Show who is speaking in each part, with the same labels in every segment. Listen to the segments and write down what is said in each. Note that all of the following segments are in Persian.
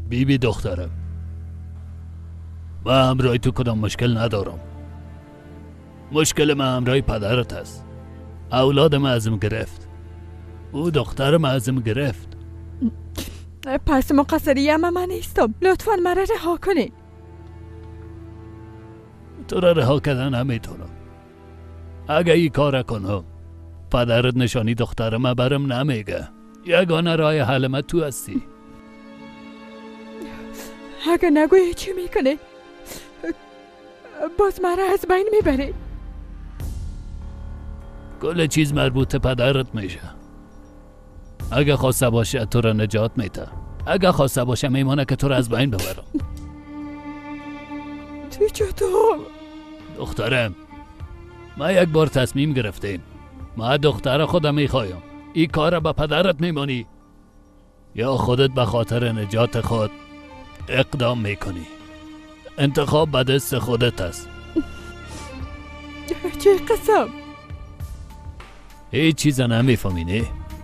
Speaker 1: بیبی دخترم، من همراهی تو کدام مشکل ندارم. مشکل من همراهی پدرت است. اولادم ازم گرفت، او دخترم ازم گرفت.
Speaker 2: پس مقصری من نیستم، لطفاً مرا رها کنی.
Speaker 1: تو را رها کردن نمیتونم. اگه ای کار کنم پدرت نشانی دخترم برم نمیگه. یگانه راه حل من تو هستی.
Speaker 2: اگه نگویی چی میکنه باز مرا از بین میبری.
Speaker 1: کل چیز مربوط پدرت میشه. اگه خواسته باشه تو را نجات میده، اگه خواسته باشه میمانه که تو را از بین ببرم.
Speaker 2: تو چطور؟
Speaker 1: دخترم، ما یک بار تصمیم گرفتیم. ما دختر خودم میخوایم. این کار به پدرت میمانی یا خودت به خاطر نجات خود اقدام میکنی؟ انتخاب به دست خودت است.
Speaker 2: چه قسم؟
Speaker 1: هیچ چیز نمیفهمی نه؟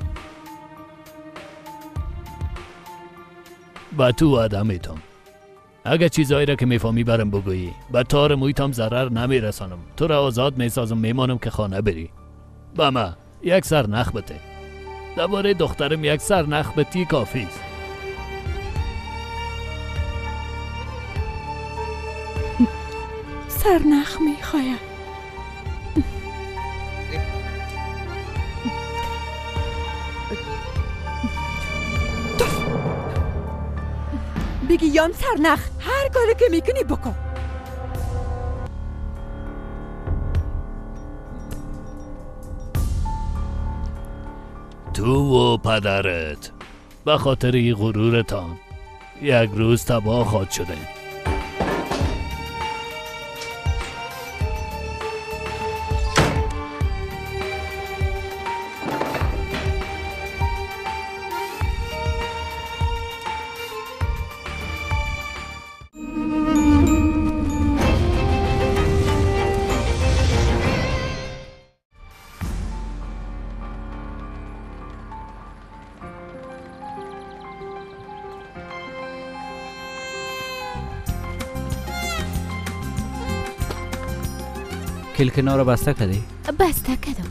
Speaker 1: با تو وعده میتم اگه چیزایی را که میفهمی برم بگویی به تار محیطم ضرر نمیرسانم. تو را آزاد میسازم، میمانم که خانه بری. با ما یک سر نخ بده. درباره دخترم یک سر نخ بتی کافی است.
Speaker 2: سرنخ میخوایم. بگی یام سرنخ، هر کاری که میکنی بکن.
Speaker 1: تو و پدرت به خاطر این غرورتان یک روز تباه خواهد شده.
Speaker 3: کلکنا رو بسته کردی؟
Speaker 4: بسته کردم.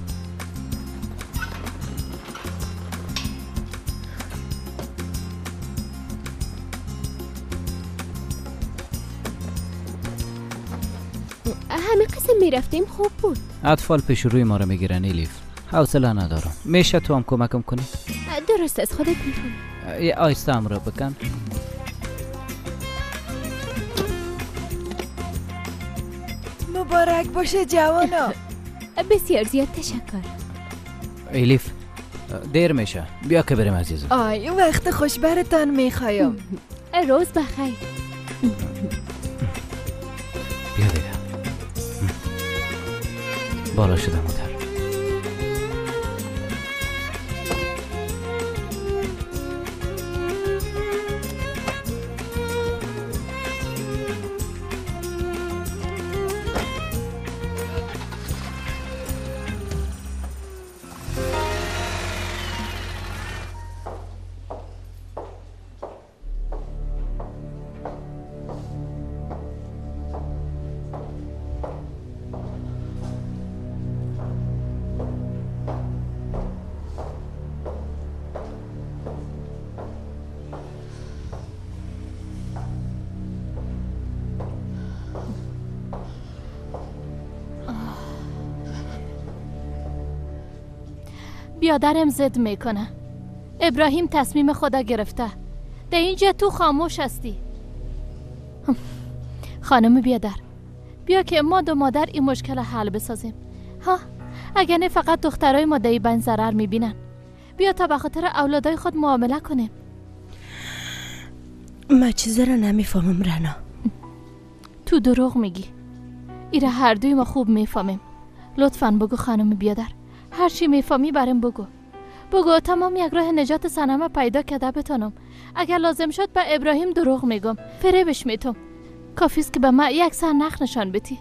Speaker 4: همه قسم میرفتیم خوب بود.
Speaker 3: اطفال پیش روی ما رو میگیرن ایلیف. حوصله ندارم. میشه تو هم کمکم کنی؟
Speaker 4: درست از خودت میفهمی.
Speaker 3: یه آیسته هم رو بکن.
Speaker 2: مبارک باشه جوانا.
Speaker 4: بسیار زیاد تشکر.
Speaker 3: ایلیف دیر میشه، بیا که بریم عزیزم.
Speaker 2: آی وقت خوش برتان میخوایم.
Speaker 4: روز بخیر.
Speaker 3: بیا دیگه. بالا شده مادر.
Speaker 4: بیادرم زد میکنه. ابراهیم تصمیم خدا گرفته. در اینجا تو خاموش هستی. خانم بیادر، بیا که ما دو مادر این مشکل حل بسازیم. ها، اگر نه فقط دخترای ما در بین ضرر میبینن. بیا تا به خاطر اولادای خود معامله کنیم.
Speaker 2: من چیزی را نمیفهمم رنا.
Speaker 4: تو دروغ میگی. ایره هر دوی ما خوب میفهمیم. لطفاً بگو خانم بیادر، هر چی میفهمی برام بگو. بگو تمام یک راه نجات سنم پیدا کرده بتانم. اگر لازم شد به ابراهیم دروغ میگم، فریبش میتم. کافیست که به ما یک سرنخ نشان بدی.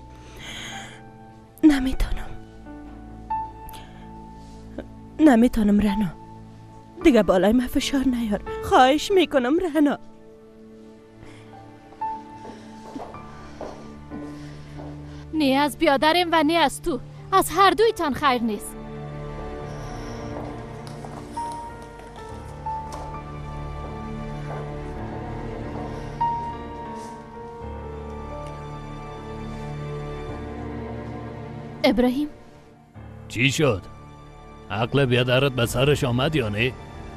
Speaker 2: نمیتونم رنا. دیگه بالای من فشار نیار. خواهش میکنم رنا.
Speaker 4: نه از بیادرم و نه از تو. از هر دویتان خیر نیست. ابراهیم
Speaker 1: چی شد؟ عقل بیادرت به سرش آمد یا نه؟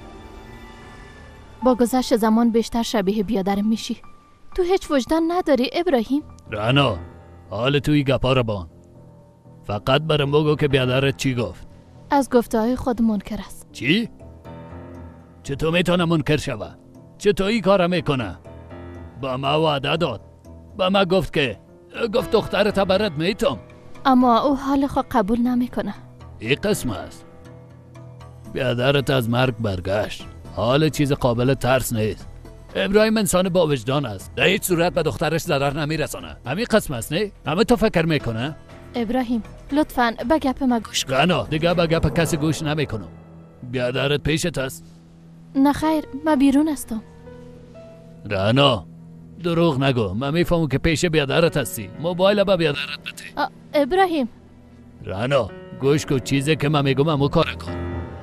Speaker 4: با گذشت زمان بیشتر شبیه بیادرم میشی. تو هیچ وجدان نداری ابراهیم؟
Speaker 1: رانا، حال توی گپا رو بان. فقط برم بگو که بیادرت چی گفت.
Speaker 4: از گفته‌های خود منکر است.
Speaker 1: چی؟ چطور میتونه منکر شوه؟ چطور این کار میکنه؟ با ما وعده داد. با ما گفت دخترت برات میتم.
Speaker 4: اما او حال خود قبول نمیکنه.
Speaker 1: این قسم است. بیادرت از مرگ برگشت. حال چیز قابل ترس نیست. ابراهیم انسان با وجدان است. در هیچ صورت به دخترش ضرر نمیرسانه. همین قسم است نه؟ همه تو فکر میکنه؟
Speaker 4: ابراهیم لطفاً به گپ ما گوش کن.
Speaker 1: غنا دیگه به گپ کسی گوش نمیکنم. بیادرت پیشت است؟
Speaker 4: نه خیر، من بیرون هستم.
Speaker 1: رانا دروغ نگو. من میفهمم که پیش بیادرت هستی. موبایل با بیادرت بده.
Speaker 4: ابراهیم
Speaker 1: رانا گوش کن، چیزی که من میگم همون کار کن.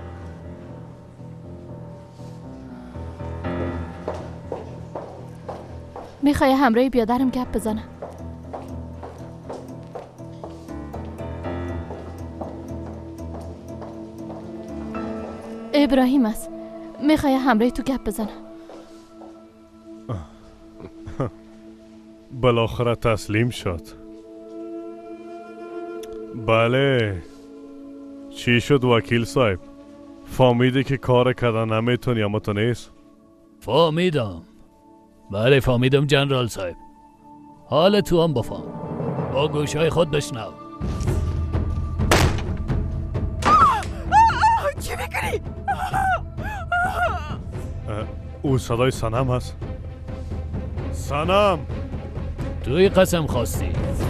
Speaker 4: میخوای همراه بیادرم گپ بزنم؟ ابراهیم است. میخوای همراه تو گپ بزنم؟
Speaker 5: بالاخره تسلیم شد. بله، چی شد وکیل صاحب؟ فهمیدی که کار کردن نمیتونی اما تو نیست؟
Speaker 1: فهمیدم. بله فهمیدم جنرال صاحب. حال تو هم بفهم. با گوشهای خود بشنو.
Speaker 2: چی میکنی؟
Speaker 5: او صدای صنم هست. صنم
Speaker 1: توی قسم خواستی.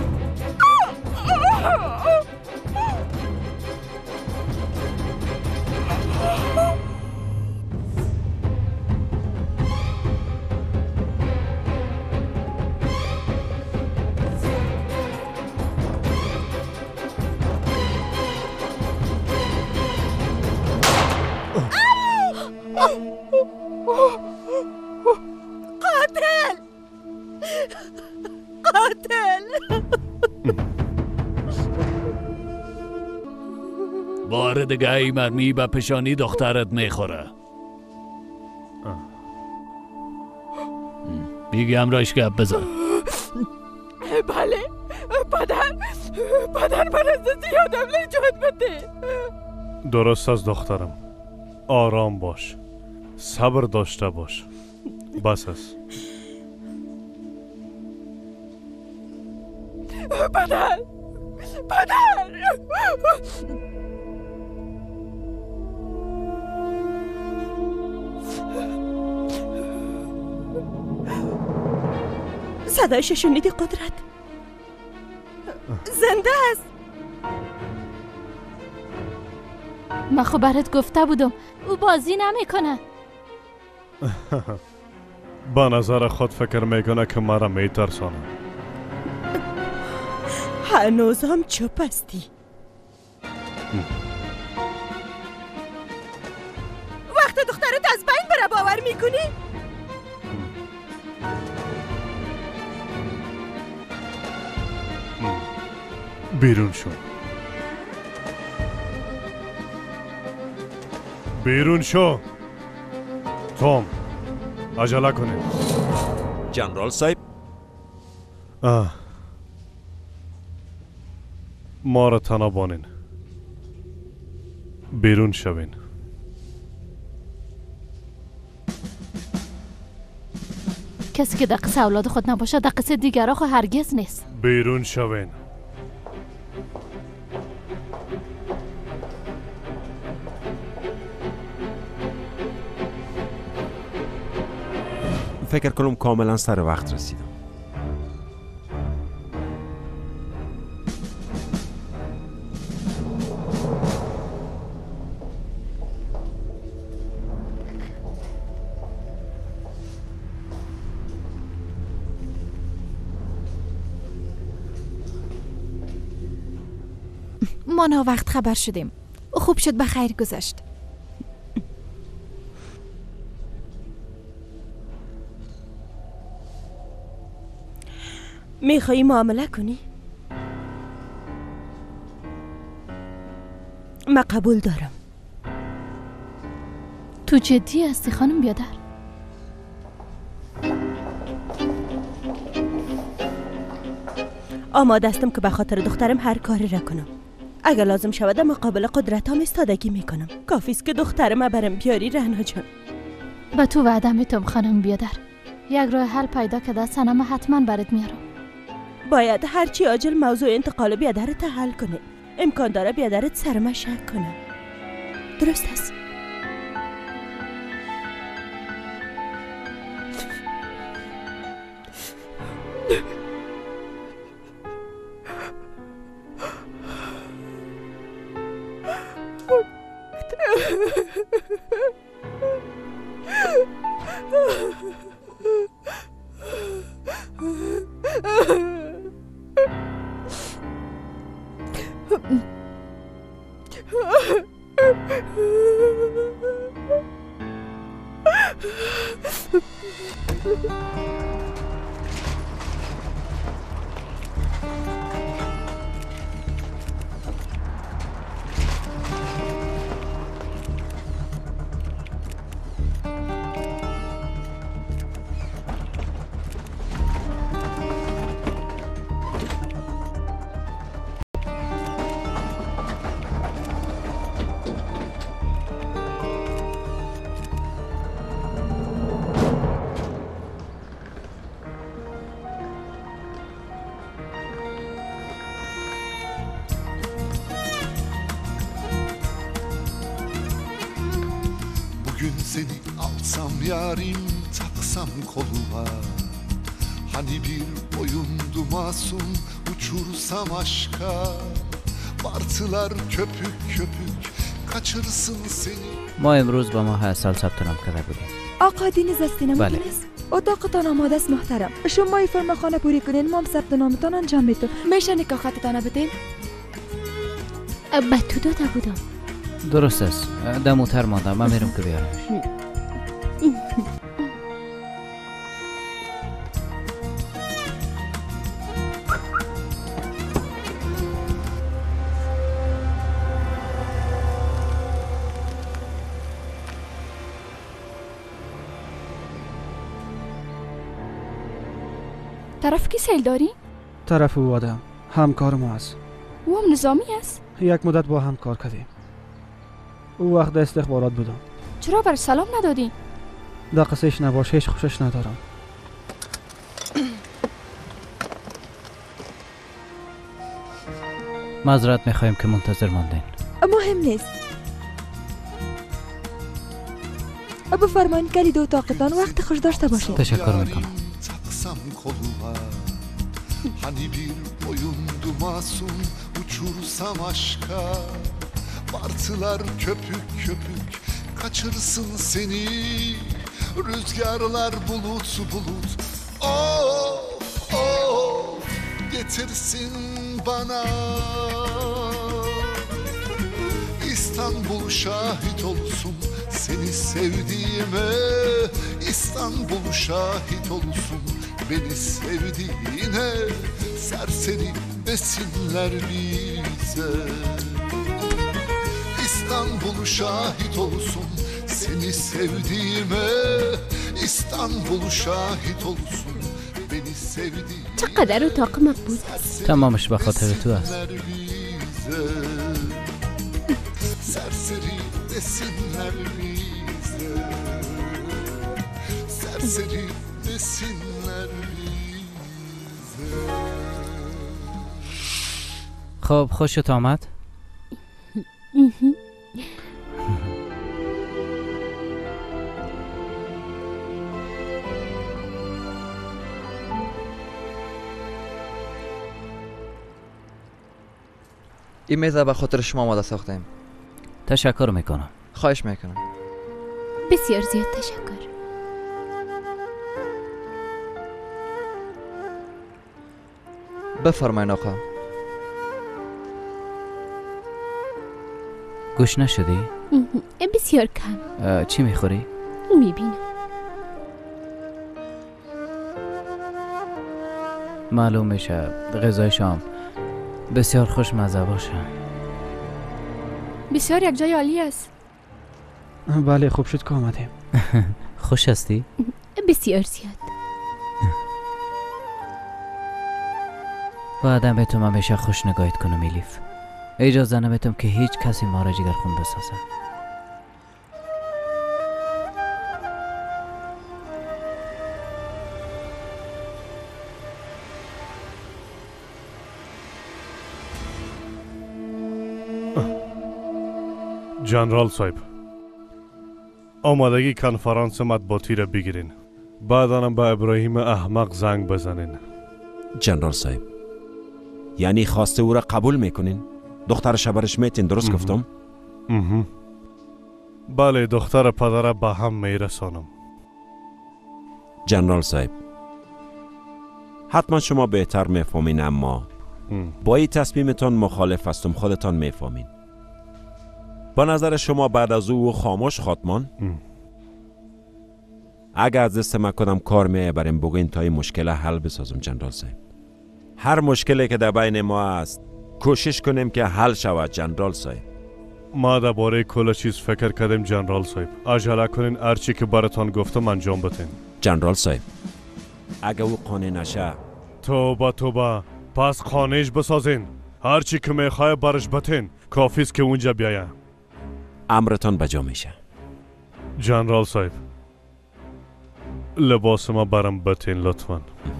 Speaker 2: قاتل
Speaker 1: بار دیگه ای مرمی به پشانی دخترت میخوره. بیگی همراهش گپ بزن.
Speaker 2: بله پدر من از یادم نجات بده.
Speaker 5: درست از دخترم. آرام باش، صبر داشته باش. بس است.
Speaker 2: پدر صدایش شنیدی قدرت؟ زنده است.
Speaker 4: من خب برات گفته بودم او بازی نمیکنه.
Speaker 5: با نظر خود فکر میکنه که مرا میترسانه.
Speaker 2: هنوز هم چوب هستی. وقت دخترت از بین بره باور میکنی؟
Speaker 5: بیرون شو. بیرون شو. توم عجله کنید.
Speaker 6: جنرال صاحب
Speaker 5: ما را تنها بانین. بیرون شوین.
Speaker 4: کسی که در قصه اولاد خود نباشه در قصه دیگرها خود هرگز نیست.
Speaker 5: بیرون شوین.
Speaker 6: فکر کنم کاملا سر وقت رسیدم.
Speaker 2: ما ناوقت خبر شدیم. خوب شد بخیر گذشت.
Speaker 7: میخوایی معامله کنی؟ من قبول دارم.
Speaker 4: تو جدی هستی خانم بیادر؟
Speaker 7: آماده هستم که به خاطر دخترم هر کاری را کنم. اگر لازم شود مقابل قدرتام ایستادگی میکنم. کافی است که دخترم برم بیاری رهنا جان.
Speaker 4: به تو وعده میتم خانم بیادر. یک راه حل پیدا کرده سنم حتما برات میارم.
Speaker 7: باید هرچی عاجل موضوع انتقال بیادرت حل کنه. امکان داره بیادرت سرم شک کنه. درست است؟
Speaker 8: Bugün seni alsam yarim taksam koluma Hani bir oyundu masum uçursam aşka Martılar köpük köpük kaçırsın seni
Speaker 3: ما امروز با ماه سال ثبت نام کرده بودیم.
Speaker 2: آقا دینیز هستین ممکن است؟ اتاقتان آماده است محترم. شما فرم خانه پوری کنین ما هم ثبت نامتان انجام میدیم. میشه نکاحتان بدین؟
Speaker 4: به تو داده بودم.
Speaker 3: درست است. دموتر ماندم. من میرم که بیارمش.
Speaker 2: طرف کی سیل داری؟
Speaker 9: طرف او آدم همکار ما است.
Speaker 2: او هم نظامی است؟
Speaker 9: یک مدت با هم کار کردیم. او وقت استخبارات بودم.
Speaker 2: چرا بر سلام ندادی؟
Speaker 9: دا قصهش نباش هیچ خوشش ندارم.
Speaker 3: معذرت میخوایم که منتظر ماندین.
Speaker 2: مهم نیست. بفرمایید کلید اتاقتان وقت خوش داشته باشید.
Speaker 3: تشکر میکنم.
Speaker 8: Hani bir oyundu masum uçursam aşka Martılar köpük köpük kaçırsın seni Rüzgarlar bulut bulut Oh oh getirsin bana İstanbul şahit olsun seni sevdiğime İstanbul şahit olsun beni sevdiğine Serseri desinler bize İstanbul şahit olsun seni sevdiğime İstanbul şahit olsun beni sevdiğine
Speaker 7: چقدر اتاق مقبول است.
Speaker 3: تمامش به خاطر تو است.
Speaker 8: Serseri desinler bize Serseri desinler bize
Speaker 3: خب خوشت آمد؟
Speaker 10: این میزه به خاطر شما آماده ساختیم.
Speaker 3: تشکر میکنم.
Speaker 10: خواهش میکنم.
Speaker 4: بسیار زیاد تشکر.
Speaker 10: بفرمایین آقا.
Speaker 3: گوش نشدی؟
Speaker 4: بسیار کم.
Speaker 3: چی میخوری؟
Speaker 4: میبینم.
Speaker 3: معلوم میشه غذای شام بسیار خوشمزه باشه.
Speaker 2: بسیار یک جای عالی است.
Speaker 9: بله خوب شد که آمدیم.
Speaker 3: خوش هستی؟
Speaker 4: بسیار زیاد.
Speaker 3: بعدم بهتم همیشه خوش نگاهت کنم ایلیف. اجازه نمیتم که هیچ کسی ما را جگرخون بسازه.
Speaker 5: جنرال صاحب، آمادگی کنفرانس مطبوعاتی را بگیرین. بعدانم به ابراهیم احمق زنگ بزنین.
Speaker 6: جنرال صاحب، یعنی خواسته او را قبول میکنین؟ دخترش برش میتین، درست گفتم؟
Speaker 5: بله، دختر پدر به هم میرسانم.
Speaker 6: جنرال صاحب، حتما شما بهتر میفهمین، اما با این تصمیمتان مخالف هستم. خودتان میفهمین. با نظر شما بعد از او خاموش خاتمان؟ اگر از دست ما کدام کار میبریم بگوین تا این مشکل حل بسازم. جنرال صاحب، هر مشکلی که در بین ما است کوشش کنیم که حل شود. جنرال صاحب،
Speaker 5: ما درباره کل چیز فکر کردیم. جنرال صاحب، عجله کنین، هر چی که براتان گفتم انجام بدین.
Speaker 6: جنرال صاحب، اگر او قانع نشه
Speaker 5: توبه پس خانهش بسازین. هر چی که میخواه برش بتین. کافیست که اونجا بیاید.
Speaker 6: امرتان بجا میشه.
Speaker 5: جنرال صاحب، لباس ما برم بتین لطفا.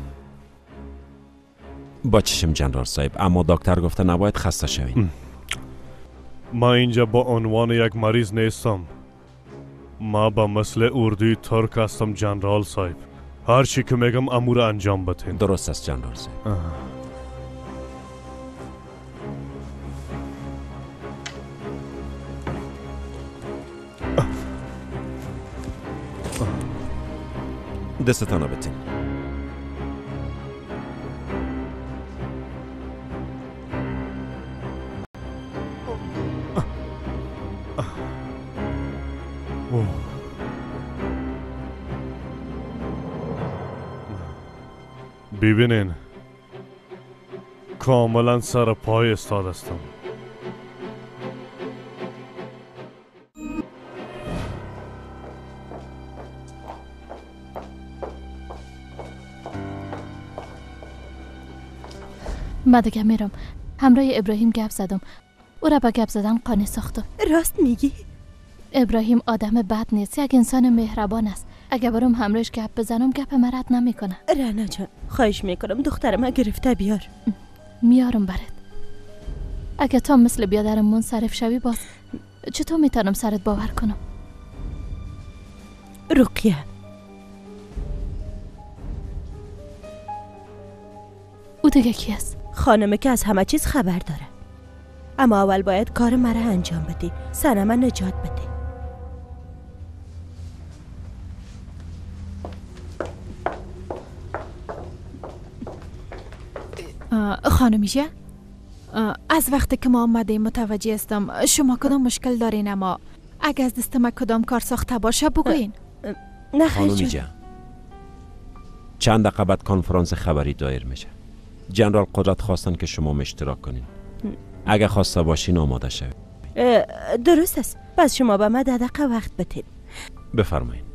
Speaker 6: با چشم جنرال صاحب، اما دکتر گفته نباید خسته شوین.
Speaker 5: ما اینجا با عنوان یک مریض نیستم. ما با مثل اردوی ترک هستم. جنرال صاحب، هر چی که میگم امور انجام بتین.
Speaker 6: درست است جنرال صاحب. دستتانو بتین.
Speaker 5: ببینین، کاملا سر پای استاد هستم.
Speaker 4: من دیگه میرم. همراه ابراهیم گپ زدم. او را به گپ زدن قانع ساختم.
Speaker 7: راست میگی؟
Speaker 4: ابراهیم آدم بد نیست، یک انسان مهربان است. اگه برم همراهش گپ بزنم گپ من رد نمیکنه.
Speaker 7: رنا جان، خواهش میکنم دخترم گرفته بیار.
Speaker 4: میارم برات. اگه تو مثل بیادرم منصرف شوی باز چطور میتونم سرت باور کنم؟
Speaker 7: رقیه،
Speaker 4: او دیگه کی است؟
Speaker 7: خانمه که از همه چیز خبر داره. اما اول باید کار مرا انجام بدی. سنم نجات بده.
Speaker 2: خانمیشه، از وقتی که ما آمده متوجه هستم شما کدام مشکل دارین، اما اگه از دست ما کدام کار ساخته باشه بگوین.
Speaker 7: نه
Speaker 6: خانمی جان، چند دقیقه بعد کنفرانس خبری دایر میشه. جنرال قدرت خواستن که شما اشتراک کنین. اگه خواسته باشین آماده شوید.
Speaker 7: درست است. پس شما به ما 10 دقیقه وقت بدین.
Speaker 6: بفرمایید.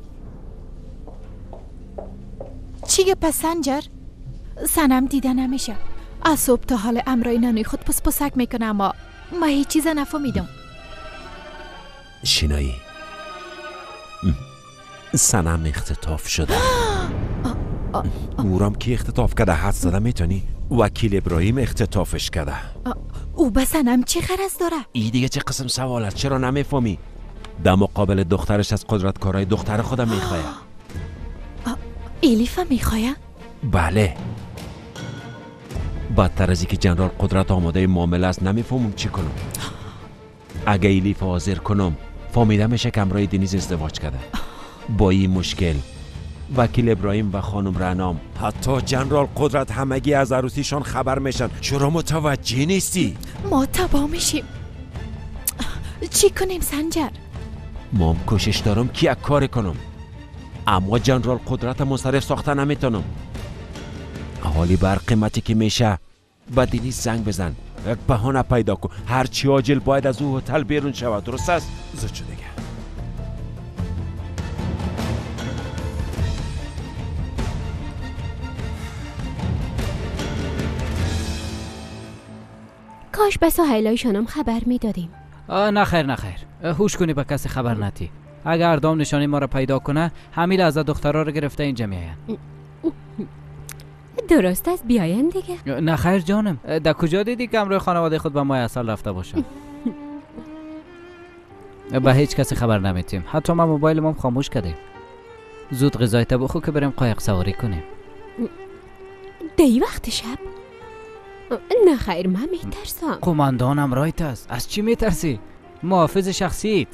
Speaker 2: چیه پس سنجر؟ سنم دیده نمیشه. از صبح تا حال امرای نانوی خود پس پسک میکنه، اما ما هیچ چیز نفهمیدم.
Speaker 6: شینایی، سنم اختطاف شده. اورام کی اختطاف کرده؟ حد زده میتونی؟ وکیل ابراهیم اختطافش کرده.
Speaker 2: او به سنم چی غرض داره؟
Speaker 6: ای دیگه چه قسم سوالت؟ چرا نمیفهمی؟ در مقابل دخترش از قدرت کارهای دختر خودم میخواه.
Speaker 2: ایلیفا میخواه؟
Speaker 6: بله. بدتر از که جنرال قدرت آماده معامله است، نمیفهمم چی کنم. اگه ایلیفا حاضر کنم فهمیده میشه که امرای دنیز ازدواج کرده. با این مشکل وکیل ابراهیم و خانم رنام، حتی جنرال قدرت همگی از عروسیشان خبر میشن. چرا متوجه نیستی؟
Speaker 2: ما تباه میشیم. چی کنیم سنجر؟
Speaker 6: مام کوشش دارم که یک کار کنم، اما جنرال قدرت منصرف ساخته نمیتونم. حالی بر قیمتی که میشه به دنیز زنگ بزن، یک بهانه پیدا کن، هرچی عاجل باید از او هتل بیرون شود. درست است؟
Speaker 5: زد شو دیگه.
Speaker 11: کاش به سهیلایشانم خبر میدادیم.
Speaker 3: نه خیر هوش کنی به کسی خبر نتی. اگر اردام نشانی ما را پیدا کنه همین از دخترها رو گرفته اینجا میاین.
Speaker 11: درست است بیاین دیگه.
Speaker 3: نه خیر جانم، در کجا دیدی که امروی خانواده خود به ماه اصل رفته باشن؟ به هیچ کسی خبر نمیتیم، حتی ما موبایل ما خاموش کردیم. زود غذایت بخو که بریم قایق سواری کنیم.
Speaker 11: دی وقت شب؟ نه خیر من میترسم.
Speaker 3: قماندانم رایت است. از چی میترسی؟ محافظ شخصیت.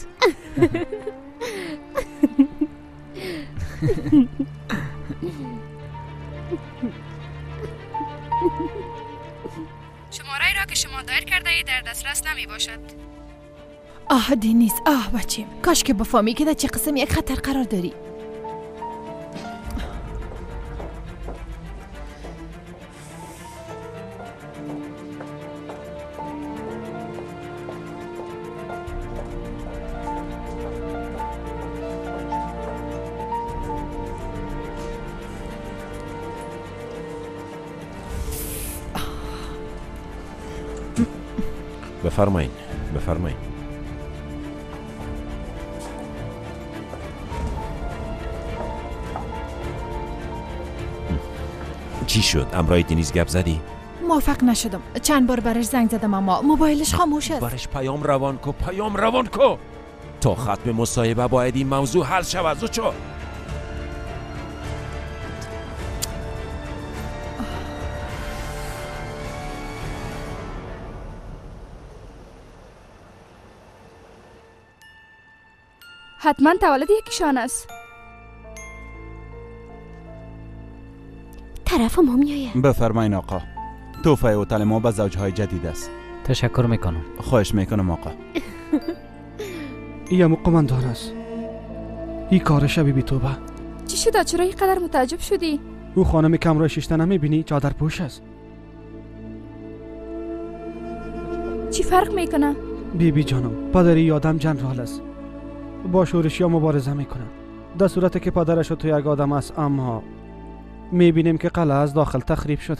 Speaker 12: شماره را که شما دایر کرده ای در دسترس نمی باشد.
Speaker 2: آه دنیز، آه بچیم، کاش که بفهمی که در چه قسم یک خطر قرار داری.
Speaker 6: بفرمایین. چی شد؟ امرای دنیز گپ زدی؟
Speaker 2: موافق نشدم. چند بار برش زنگ زدم اما موبایلش خاموش است.
Speaker 6: برش پیام روان کو. تا ختم مصاحبه باید این موضوع حل شود. زود شو.
Speaker 12: حتما تولد یکیشان است.
Speaker 11: طرف ما میآید.
Speaker 13: بفرمایین آقا. تحفه هتل ما به زوجهای جدید است.
Speaker 3: تشکر میکنم.
Speaker 13: خواهش میکنم آقا.
Speaker 9: این همون قماندان است. این کار شبی بی توبه.
Speaker 12: چی شده؟ چرا اینقدر متعجب شدی؟
Speaker 9: او خانم که امرای شیشته نمیبینی؟ چادر پوش است.
Speaker 12: چی فرق میکنه؟
Speaker 9: بی جانم، پدری یادم جنرال است. با شورشیا مبارزه میکنه. در صورتی که پدرش تو یک آدم است، اما میبینیم که قلعه از داخل تخریب شده.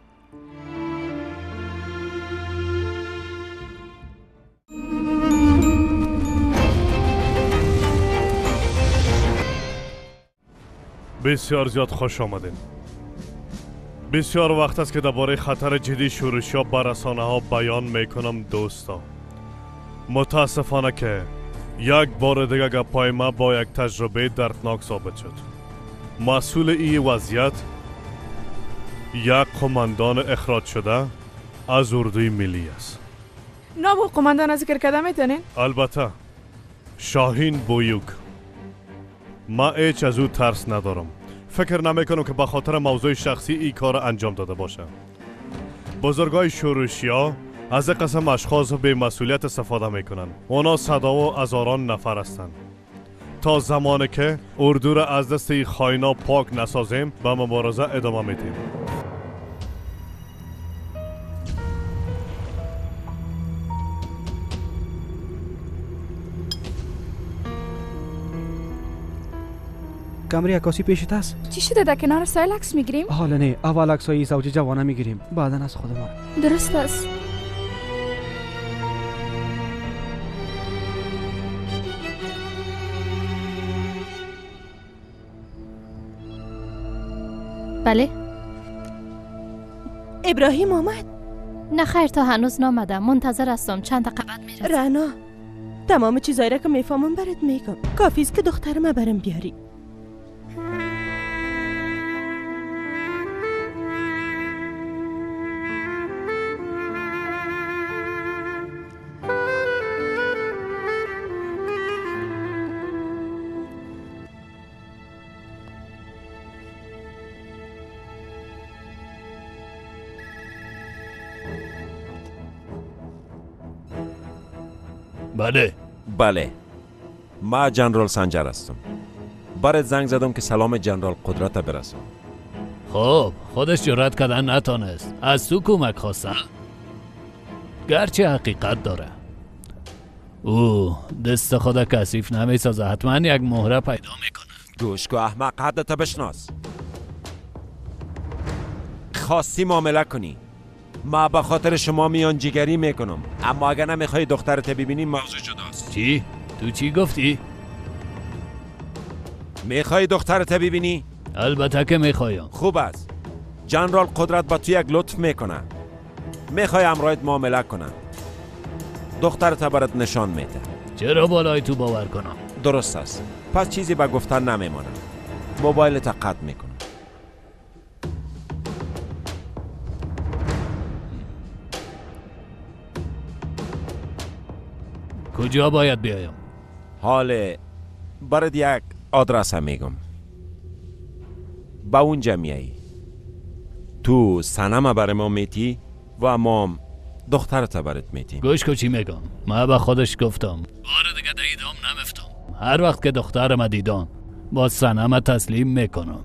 Speaker 5: بسیار زیاد خوش آمدین. بسیار وقت است که درباره خطر جدی شورشیا بر رسانه ها بیان میکنم دوستا. متاسفانه که یک بار دیگه گپای ما با یک تجربه دردناک ثابت شد. مسئول این وضعیت یک قماندان اخراج شده از اردوی ملی است.
Speaker 12: نام و قماندان ذکر کرده میتونین؟
Speaker 5: البته شاهین بویوک. ما هیچ از او ترس ندارم. فکر نمیکنم که به خاطر موضوع شخصی این کار انجام داده باشه. بزرگای شورشیا از این قسم اشخاص به مسئولیت استفاده میکنن. اونا صدا و هزاران نفر هستند. تا زمانی که اردو را از دست این خائنا پاک نسازیم به مبارزه ادامه میدیم.
Speaker 9: کمری عکاسی پیشت است؟
Speaker 12: چی شده؟ در کنار سایل عکس میگیریم؟
Speaker 9: حالا نه، اول عکسای زوج جوانه میگیریم، بعدا از خودمان.
Speaker 12: درست است.
Speaker 4: بله؟
Speaker 7: ابراهیم آمد؟
Speaker 4: نه خیر تا هنوز نامدم. منتظر هستم. چند دقیقه بعد میرسم.
Speaker 7: رنا، تمام چیزایی را که میفهمم برات میگم. کافی است که دخترم برام بیاری.
Speaker 6: بله ما جنرال سنجر هستم. برات زنگ زدم که سلام جنرال قدرت برسم.
Speaker 1: خب خودش جرأت کردن نتونست، از تو کمک خواستم. گرچه حقیقت داره او دست خود کثیف نمیسازه، حتما یک مهره پیدا میکنه.
Speaker 6: گوش کو احمق، حدت بشناس. خواستی معامله کنی، ما به خاطر شما میان جگری میکنم، اما اگر نمیخوای دخترت ببینی موضوع جداست.
Speaker 1: چی؟ تو چی گفتی؟
Speaker 6: میخوای دخترت ببینی؟
Speaker 1: البته که میخوایم.
Speaker 6: خوب است. جنرال قدرت با تو یک لطف میکنه. میخوای امرایت معامله کنه. دخترت برات نشان میده.
Speaker 1: چرا بالای تو باور کنم؟
Speaker 6: درست است. پس چیزی به گفتن نمیمونه. موبایلت قطع میکنم.
Speaker 1: کجا باید بیایم؟
Speaker 6: حاله برات یک آدرس هم میگم. با اونجا میایی. تو سنم برای ما میتی و ما دخترت برات میتیم.
Speaker 1: گوش کو چی میگم. ما به خودش گفتم بار دیگه دیدم نمیفتم. هر وقت که دخترم دیدم با سنم تسلیم میکنم.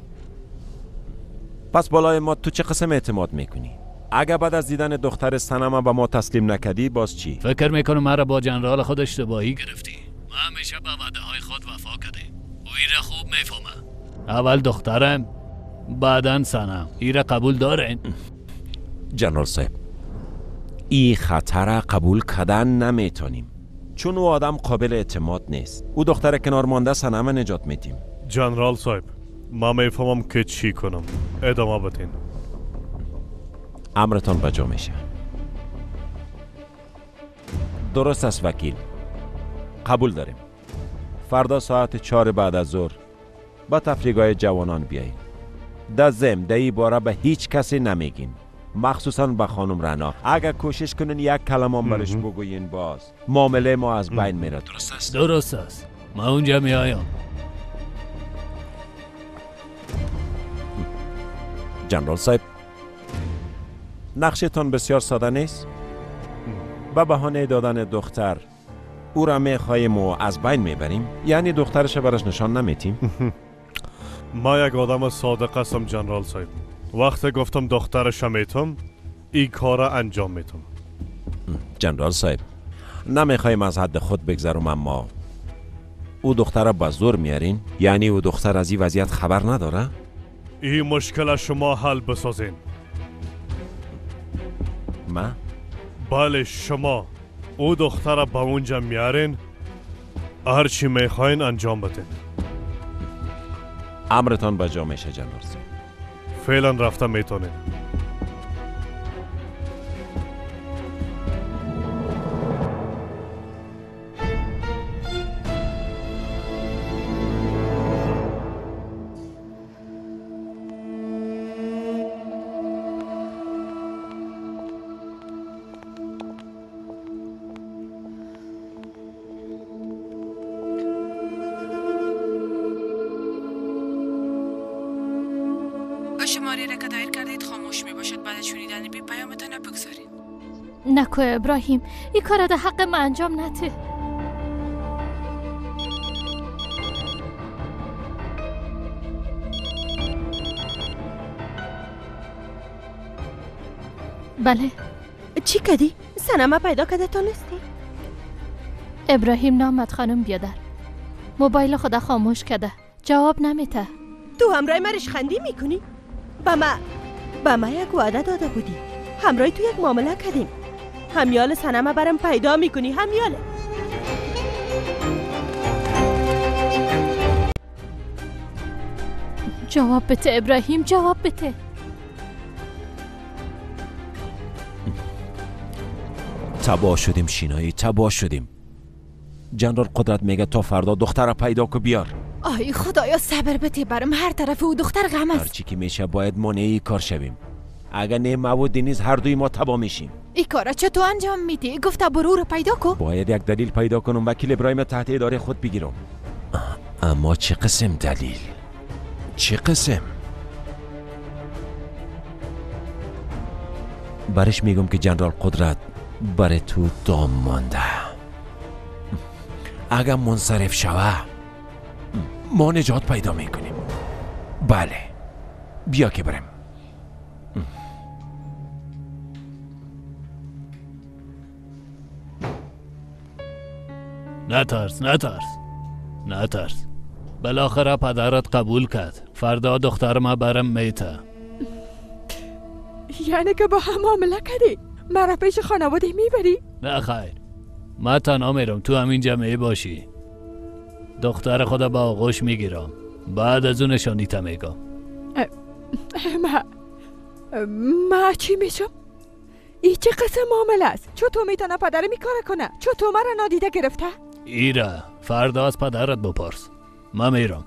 Speaker 6: پس بالای ما تو چه قسم اعتماد میکنی؟ اگه بعد از دیدن دختر سنم به ما تسلیم نکدی باز چی؟
Speaker 1: فکر میکنم مرا با جنرال خود اشتباهی گرفتی. ما همیشه به وعده های خود وفا کردیم. او ایره خوب میفهمه. اول دخترم بعدن سنم. ایره قبول دارین؟
Speaker 6: جنرال صاحب ای خطر قبول کردن نمیتونیم، چون او آدم قابل اعتماد نیست. او دختر کنار مانده سنم نجات میتیم.
Speaker 5: جنرال صاحب ما میفهمم که چی کنم. ادامه بدین.
Speaker 6: امرتان بجا میشه. درست است وکیل، قبول داریم. فردا ساعت 4 بعد از ظهر با تفریحگاه جوانان بیایید. در ضمن در این باره به هیچ کسی نمیگین، مخصوصا به خانم رنا. اگر کوشش کنین یک کلمه برش بگوین باز معامله ما از بین میره. درست است؟
Speaker 1: درست است. ما اونجا میایم.
Speaker 6: جنرال صاحب نقشتان بسیار ساده نیست؟ به بهانه دادن دختر او را میخواهیم و از بین میبریم؟ یعنی دخترش برش نشان نمیتیم؟
Speaker 5: ما یک آدم صادق هستم جنرال صاحب. وقتی گفتم دخترش میتم این کار انجام میتم.
Speaker 6: جنرال صاحب نمیخوایم از حد خود بگذرم، اما او دختر را به زور میارین؟ یعنی او دختر از این وضعیت خبر نداره؟
Speaker 5: این مشکل شما حل بسازین.
Speaker 6: ما؟
Speaker 5: بله شما. او دختر را به اونجا میارین، هر چی میخواین انجام بدین.
Speaker 6: امرتان بجا میشه جنرال صاحب.
Speaker 5: فعلا رفته میتونین.
Speaker 2: شماره را که دایر کردید خاموش می باشد. بعد از شنیدن بی پیامتان بگذارید.
Speaker 4: نکو ابراهیم، این کار در حق من انجام نده. بله.
Speaker 7: چی کردی؟ سنمه پیدا کرده تانستی؟
Speaker 4: ابراهیم نامد خانم بیادر. موبایل خدا خاموش کرده، جواب نمیده.
Speaker 7: تو همراه مرش خندی میکنی؟ با ما یک وعده داده بودی، همراه تو یک معامله کردیم. همیال سنمه برم پیدا میکنی. همیاله.
Speaker 4: جواب بده ابراهیم، جواب بده.
Speaker 6: تباه شدیم شینایی، تباه شدیم. جنرال قدرت میگه تا فردا دختر پیدا که بیار.
Speaker 2: آی خدایا صبر بده برم. هر طرف او دختر غم است.
Speaker 6: هرچی که میشه باید مانعی کار شویم. اگر نه ما و دنیز هر دوی ما تباه میشیم.
Speaker 2: این کارا چطور انجام میدی؟ گفته برو رو پیدا کن.
Speaker 6: باید یک دلیل پیدا کنم وکیل ابراهیم تحت اداره خود بگیرم. اما چه قسم دلیل؟ چه قسم؟ برش میگم که جنرال قدرت برای تو دام مانده. اگر منصرف شوه ما نجات پیدا میکنیم. بله بیا که بریم.
Speaker 1: نترس. بالاخره پدرت قبول کرد. فردا دختر ما برم میته.
Speaker 12: یعنی که با هم معامله کردی؟ مرا پیش خانواده میبری؟
Speaker 1: نه خیر، من تنها میرم، تو همین جمعه باشی. دختر خدا با آغوش میگیرم، بعد از اون نشانیت میگم.
Speaker 12: ما چی میشم؟ ای چه قسم معامله است؟ چطور میتونه پدر میکاره کنه؟ چطور مرا نادیده گرفته؟
Speaker 1: ایره فردا از پدرت بپرس. من میرم.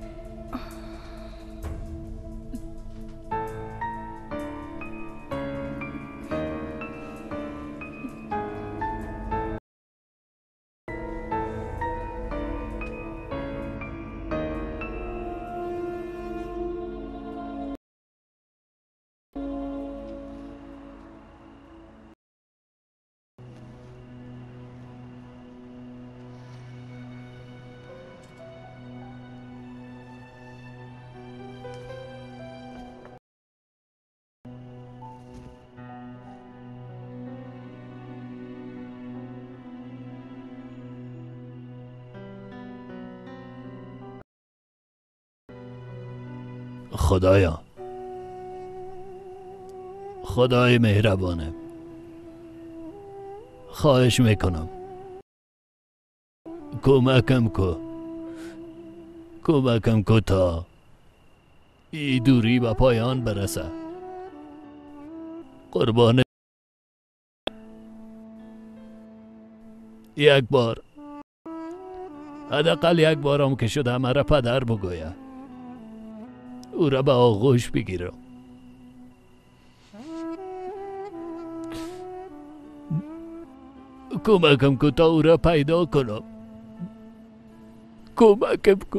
Speaker 1: خدای مهربانه، خواهش میکنم کمکم کو تا این دوری به پایان برسه. قربان یک بار، حداقل یک بارم که شده مرا پدر بگویه، او را به آغوش بگیرم. کمکم کو تا او را پیدا کنم. کمکم کو.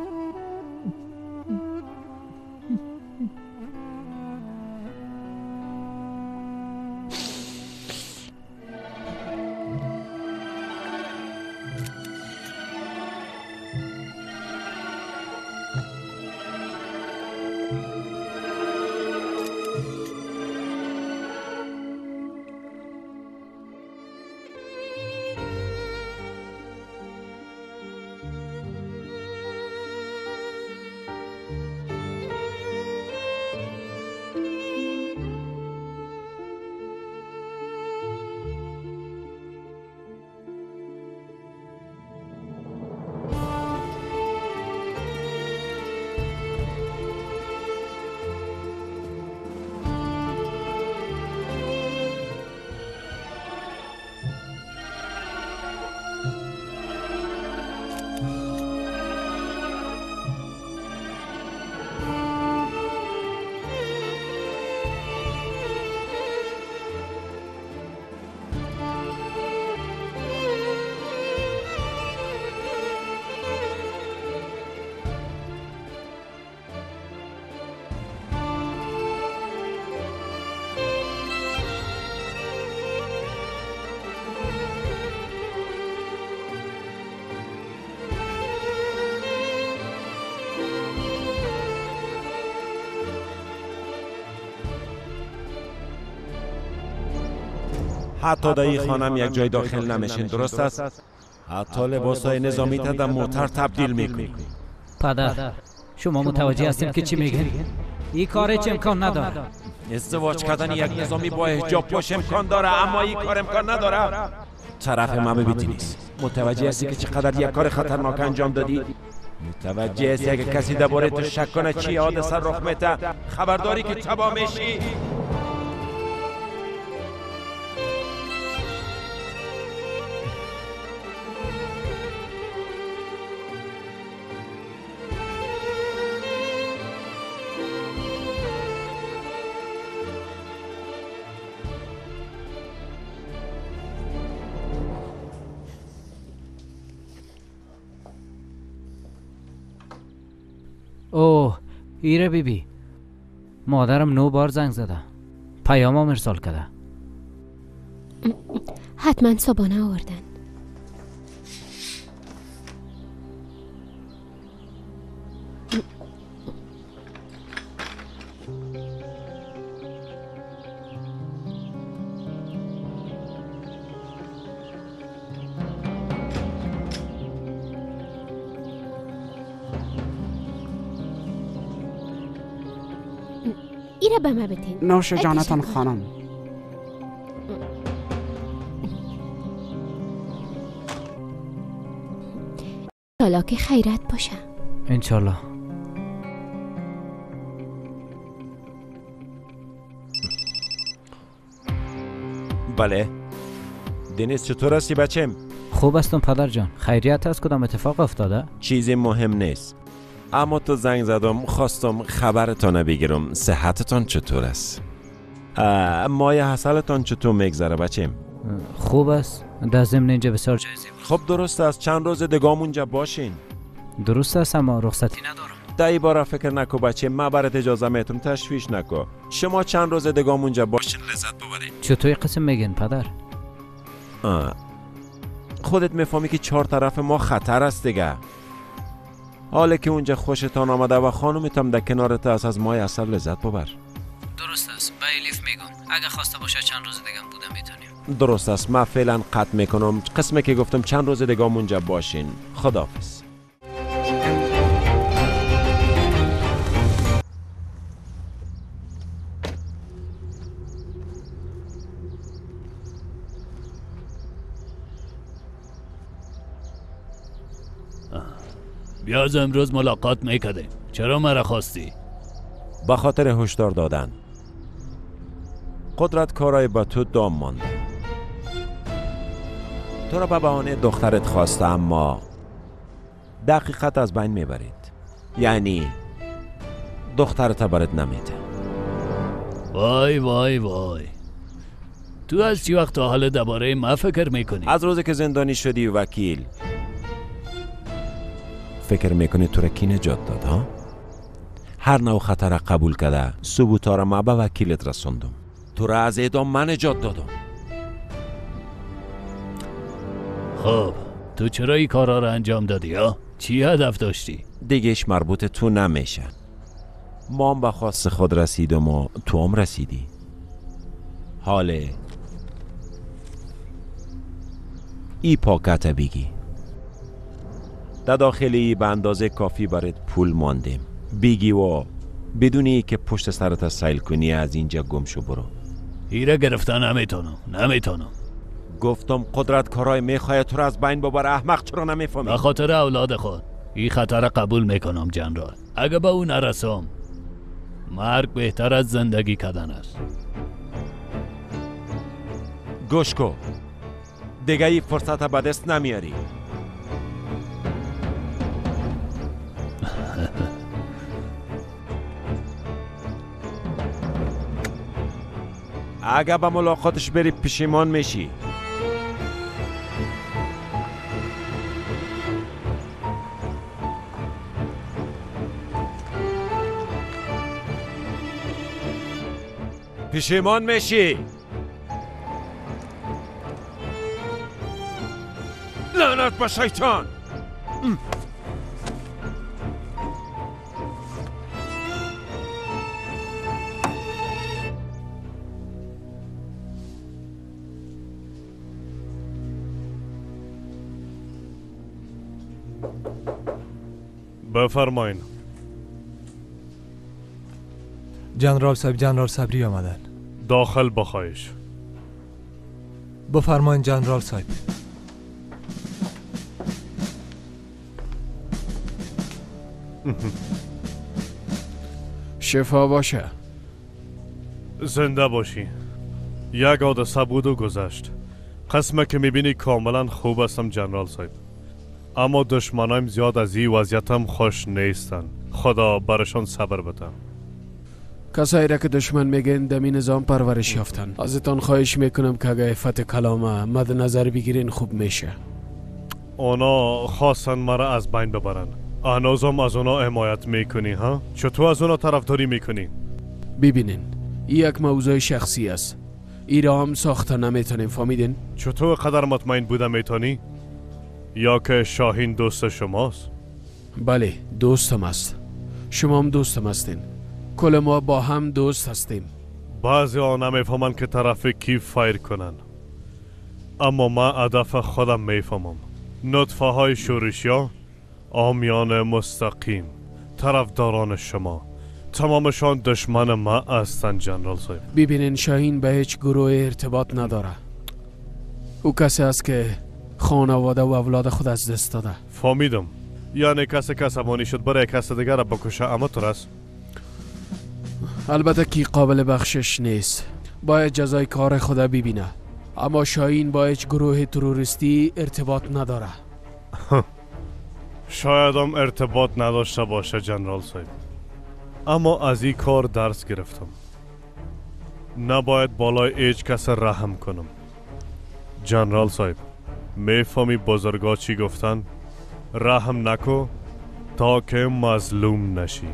Speaker 6: حتی در این خانم یک جای داخل نمیشین، درست است؟ حتی لباسای نظامی تا در موتر تبدیل میکنی.
Speaker 3: پدر شما متوجه هستید که چی میگن؟ این کار هیچ امکان نداره.
Speaker 6: ازدواج کردن یک نظامی با حجاب پاش امکان داره، اما این کار امکان نداره. طرف من ببینی نیست. متوجه هستی که چقدر یک کار خطرناک انجام دادی؟ متوجه هستی اگه کسی درباره تو شک کنه چی حادثه رخ میده، خبرداری که تباه میشی؟
Speaker 3: اوه ایره بیبی، مادرم 9 بار زنگ زده، پیامم ارسال کرده.
Speaker 11: حتما صبحانه آوردن. ایره به ما بتین.
Speaker 9: نوش جانتان خانم.
Speaker 11: انشالله که خیرت باشه.
Speaker 3: انشالله.
Speaker 6: بله دنیز چطور هستی بچم؟
Speaker 3: خوب هستم پدر جان. خیریت است؟ کدام اتفاق افتاده؟
Speaker 6: چیزی مهم نیست، اما تو زنگ زدم خواستم خبرتان بگیرم. صحتتان چطور است؟ مایه حاصلتان چطور میگذره بچم؟
Speaker 3: خوب است. در ضمن اینجا بسیار جایزی.
Speaker 6: خب درست است، چند روز دیگه اونجا باشین.
Speaker 3: درست است اما رخصتی ندارم.
Speaker 6: دایی بارا فکر نکو بچه، ما برات اجازه میتونم، تشویش نکو. شما چند روز دیگه اونجا باشین لذت ببرین.
Speaker 3: چطوری قسم میگین پدر؟
Speaker 6: خودت میفهمی که چهار طرف ما خطر است دیگه. حالا که اونجا خوشتان آمده و خانومتم در کنارت است، از مای اصل لذت ببر.
Speaker 3: درست است. بیلیف میگن اگه خواسته باشه چند روز دیگه بودم میتونیم.
Speaker 6: درست است، من فعلا قطع میکنم. قسمه که گفتم چند روز دیگه اونجا باشین. خداحافظ.
Speaker 1: بیا از امروز ملاقات میکردیم. چرا مرا خواستی؟
Speaker 6: به خاطر هشدار دادن. قدرت کارای با تو دام مانده. تو را به بهانه دخترت خواسته، اما دقیقت از بین میبرید. یعنی دخترت برات نمیده.
Speaker 1: وای وای وای، تو از چی وقت تا حال درباره ما فکر میکنی؟
Speaker 6: از روزی که زندانی شدی وکیل فکر میکنی تو را کی نجات داد ها؟ هر نوع خطر قبول کرده، ثبوتا را ما به وکیلت رسوندم. تو را از اعدام من نجات دادم.
Speaker 1: خب تو چرا این کارا را انجام دادی ها؟ چی هدف داشتی؟
Speaker 6: دیگهش مربوط تو نمیشه. ما هم به خواست خود رسیدم و تو هم رسیدی. حاله ای پاکت بگی. در داخلی به اندازه کافی برات پول ماندیم. بگی و بدونی که پشت سرت سیل کنی از اینجا گم شو برو.
Speaker 1: ایره گرفتن نمیتونم.
Speaker 6: گفتم قدرت کارای میخواه تو را از بین ببره. احمق چرا نمیفهمی؟
Speaker 1: به خاطر اولاد خود این خطر قبول میکنم جنرال. اگه به اون نرسم مرگ بهتر از زندگی کردن است.
Speaker 6: گوش کو، دیگه ای فرصت به دست نمیاری. اگه به ملاقاتش بری پشیمان میشی. پشیمان میشی. لعنت به شیطان.
Speaker 5: بفرمایین.
Speaker 14: جنرال صبری آمدن.
Speaker 5: داخل بخواهش.
Speaker 14: بفرمایین جنرال صاحب.
Speaker 15: شفا باشه.
Speaker 5: زنده باشی. یک حادثه بود و گذشت. قسمه که میبینی کاملا خوب هستم جنرال صاحب، اما دشمنایم زیاد از این وضعیتم خوش نیستن. خدا برشان صبر بده.
Speaker 15: کسایی را که دشمن میگن دمی نظام پرورش یافتن. ازتان خواهش میکنم که اگه عفت کلامه مد نظر بگیرین خوب میشه.
Speaker 5: اونا خواستن مرا از بین ببرن. هنوزم از اونا حمایت میکنی ها؟ چطور از اونا طرفداری میکنی؟
Speaker 15: ببینین این یک موضوع شخصی است. ای را هم ساخته نمیتونیم، فهمیدین؟
Speaker 5: چطور قدر مطمئن بوده میتونی؟ یا که شاهین دوست شماست؟
Speaker 15: بله دوستم است. شما هم دوستم هستین. کل ما با هم دوست هستیم.
Speaker 5: بعضی ها نمیفهمن که طرف کی فایر کنن، اما من هدف خودم میفهمم. نطفه های شورشیا، آمیان مستقیم، طرفداران شما، تمامشان دشمن ما هستند جنرال صاحب.
Speaker 15: ببینین شاهین به هیچ گروه ارتباط نداره. او کسی است که خانواده و اولاد خود از دست داده.
Speaker 5: فهمیدم. یعنی کسی که عصبانی شد برای کسی دیگر را بکشه، اما تو راست؟
Speaker 15: البته کی قابل بخشش نیست. باید جزای کار خود ببینه. اما شاهین با هیچ گروه تروریستی ارتباط نداره.
Speaker 5: شاید هم ارتباط نداشته باشه جنرال صاحب، اما از این کار درس گرفتم. نباید بالای هیچ کس رحم کنم. جنرال صاحب، میفهمی بزرگا چی گفتن؟ رحم نکو تا که مظلوم نشی.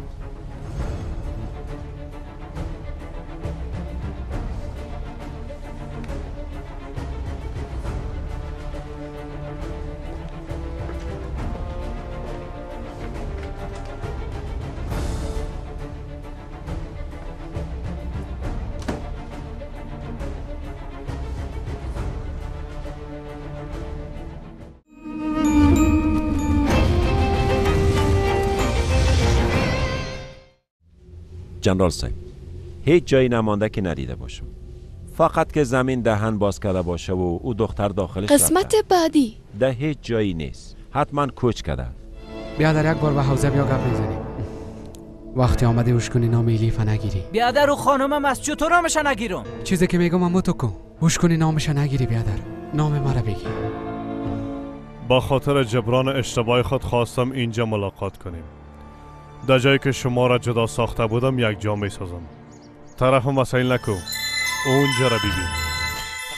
Speaker 6: جنرال صاحب، هیچ جایی نمانده که ندیده باشم. فقط که زمین دهن باز کرده باشه و او دختر داخلش
Speaker 16: قسمت بعدی
Speaker 6: ده هیچ جایی نیست. حتما کوچ کرده.
Speaker 17: بیادر یک بار به حوزه بیا گپ بزنیم. وقتی آمده هوش کنی نام ایلیفا نگیری.
Speaker 3: بیادر او خانمم از چطور نامش نگیرم؟
Speaker 17: چیزی که میگم امو تو کن. هوش کنی نامش نگیری بیادر. نام مرا بگی.
Speaker 5: با خاطر جبران اشتباه خود خواستم اینجا ملاقات کنیم. در جایی که شما را جدا ساخته بودم یک جا می سازم. طرف مسائل نکو. اونجا را ببین.